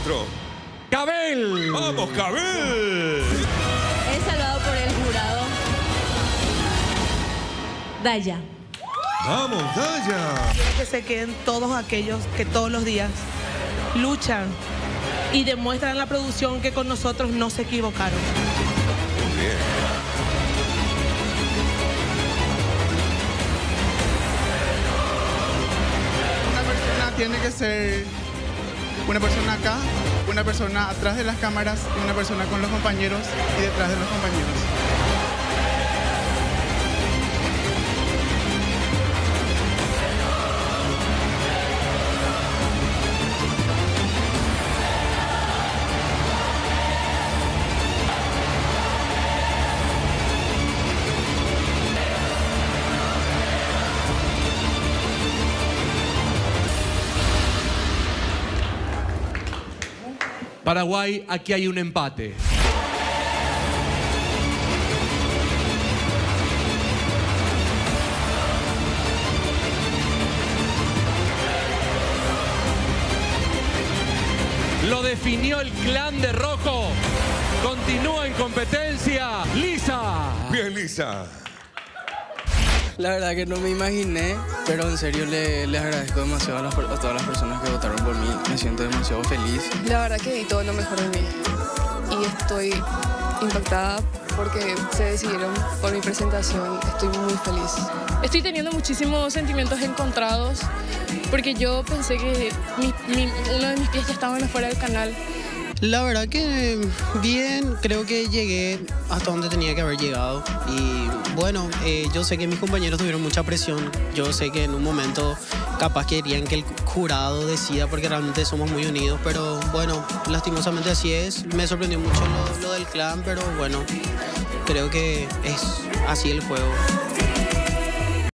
nuestro ¡Cabel! ¡Vamos, Cabel! Es salvado por el jurado. Daya. ¡Vamos, Daya! Quiero que se queden todos aquellos que todos los días luchan y demuestran en la producción que con nosotros no se equivocaron. Muy bien. Una persona tiene que ser una persona acá, una persona atrás de las cámaras y una persona con los compañeros y detrás de los compañeros. Paraguay, aquí hay un empate. Lo definió el clan de Rojo. Continúa en competencia Lisa. Bien, Lisa. La verdad que no me imaginé, pero en serio les agradezco demasiado a todas las personas que votaron por mí. Me siento demasiado feliz. La verdad que di todo lo mejor de mí y estoy impactada porque se decidieron por mi presentación. Estoy muy feliz. Estoy teniendo muchísimos sentimientos encontrados porque yo pensé que uno de mis pies ya estaban afuera del canal. La verdad que bien, creo que llegué hasta donde tenía que haber llegado y bueno, yo sé que mis compañeros tuvieron mucha presión, yo sé que en un momento capaz querían que el jurado decida porque realmente somos muy unidos, pero bueno, lastimosamente así es, me sorprendió mucho lo del clan, pero bueno, creo que es así el juego.